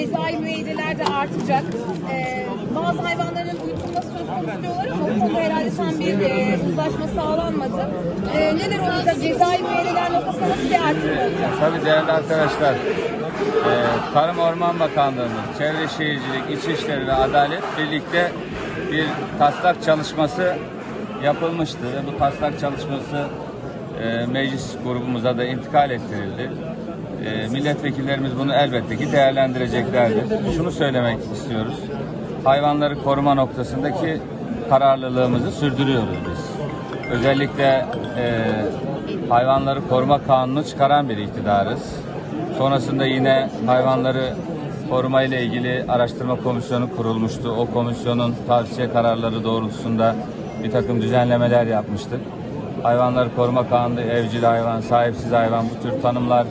cezai müeyyideler de artacak. Bazı hayvanların uyutulması söz konusu diyorlar ama bu konuda herhalde tam bir uzlaşma sağlanmadı. Neler olacak? Cezai müeyyideler noktasında nasıl bir artım olacak? Tabii değerli arkadaşlar, Tarım Orman Bakanlığımız, Çevre Şehircilik, İçişleri ve Adalet birlikte bir taslak çalışması yapılmıştı ve bu taslak çalışması meclis grubumuza da intikal ettirildi. Milletvekillerimiz bunu elbette ki değerlendireceklerdir. Şunu söylemek istiyoruz. Hayvanları koruma noktasındaki kararlılığımızı sürdürüyoruz biz. Özellikle hayvanları koruma kanunu çıkaran bir iktidarız. Sonrasında yine hayvanları koruma ile ilgili araştırma komisyonu kurulmuştu. O komisyonun tavsiye kararları doğrultusunda bir takım düzenlemeler yapmıştık. Hayvanları koruma kanunu, evcil hayvan, sahipsiz hayvan, bu tür tanımlar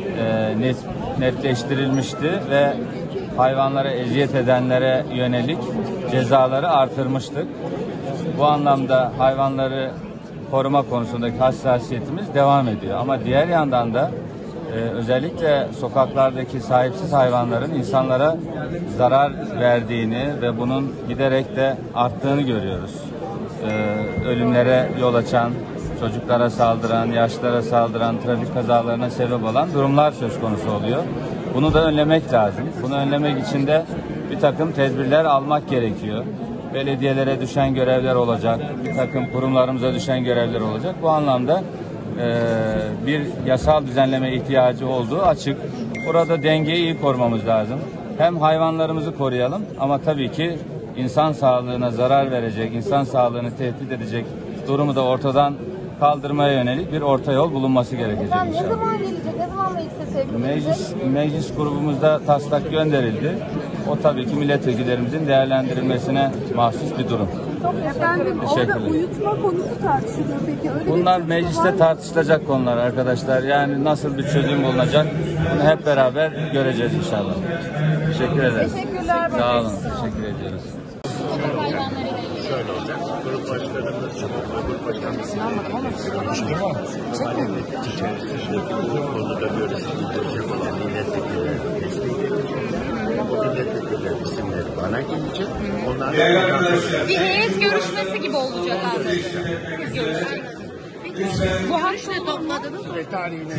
netleştirilmişti ve hayvanlara eziyet edenlere yönelik cezaları artırmıştık. Bu anlamda hayvanları koruma konusundaki hassasiyetimiz devam ediyor. Ama diğer yandan da özellikle sokaklardaki sahipsiz hayvanların insanlara zarar verdiğini ve bunun giderek de arttığını görüyoruz. Ölümlere yol açan, çocuklara saldıran, yaşlılara saldıran, trafik kazalarına sebep olan durumlar söz konusu oluyor. Bunu da önlemek lazım. Bunu önlemek için de bir takım tedbirler almak gerekiyor. Belediyelere düşen görevler olacak, bir takım kurumlarımıza düşen görevler olacak. Bu anlamda bir yasal düzenleme ihtiyacı olduğu açık. Burada dengeyi iyi korumamız lazım. Hem hayvanlarımızı koruyalım ama tabii ki insan sağlığına zarar verecek, insan sağlığını tehdit edecek durumu da ortadan kaldırmaya yönelik bir orta yol bulunması gerekecek inşallah. Ne zaman gelecek? Ne zaman meclise sevk Meclis grubumuzda taslak gönderildi. O tabii ki milletvekillerimizin değerlendirilmesine mahsus bir durum. Efendim orada uyutma konusu tartışılıyor peki? Öyle bunlar mecliste tartışılacak konular arkadaşlar. Yani nasıl bir çözüm bulunacak bunu hep beraber göreceğiz inşallah. Teşekkür ederiz. Teşekkürler. Sağ olun. Teşekkür ediyoruz. Şöyle olacak. Grup başkanımız, grup başkanımız konuştu mu? İçerisinde konuda görüşecek olan milletvekilleri tespit edecek. Bu milletvekilleri isimleri bana gelecek. Onlar bir heyet görüşmesi gibi olacak aslında. Siz görüşeceksiniz. Bu hafta topladınız ve tarihine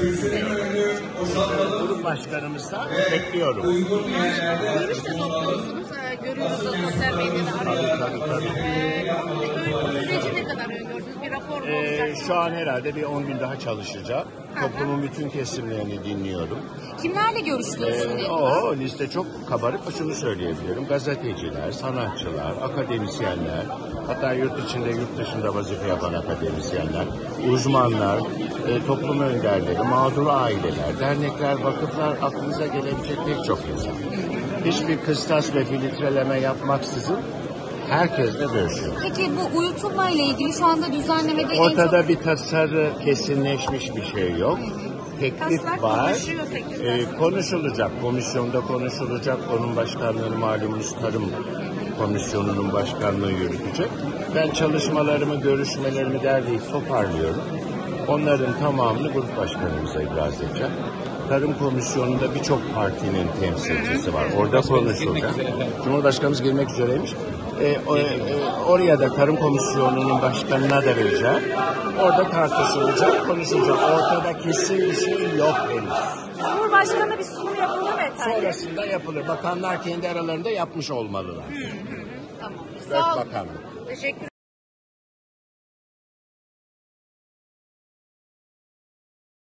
grup başkanımızla bekliyorum. görüşte topluyorsunuz. Görüyoruz da sosyal medyada arıyorsunuz. Süreci ne kadar öngördünüz? Bir rapor mu olacak? Şu an herhalde bir 10 gün daha çalışacağım. Toplumun bütün kesimlerini dinliyorum. Kimlerle görüştünüz şimdi? O liste çok kabarık. Şunu söyleyebilirim. Gazeteciler, sanatçılar, akademisyenler, hatta yurt içinde, yurt dışında vazife yapan akademisyenler, uzmanlar, toplum önderleri, mağdur aileler, dernekler, vakıflar, aklınıza gelebilecek pek çok insan. Hiçbir kıstas ve filtreleme yapmaksızın herkesle görüşüyor. Peki bu uyutulma ile ilgili şu anda düzenlemede ortada bir tasarı kesinleşmiş bir şey yok. Teklif var. Konuşulacak. Komisyonda konuşulacak. Onun başkanlığını malumunuz Tarım Komisyonu'nun başkanlığı yürütecek. Ben çalışmalarımı, görüşmelerimi derleyip toparlıyorum. Onların tamamını grup başkanımıza ibraz edeceğim. Tarım Komisyonu'nda birçok partinin temsilcisi var. Orada konuşulacak. Cumhurbaşkanımız girmek üzereymiş. Oraya da Tarım Komisyonu'nun başkanına da vereceğim. Orada tartışılacak, konuşulacak. Ortada kesin bir şey yok henüz. Cumhurbaşkanı'na bir sunum yapılır mı efendim? Sonrasında yapılır. Bakanlar kendi aralarında yapmış olmalılar. Tamam. Dört bakanlık. Teşekkür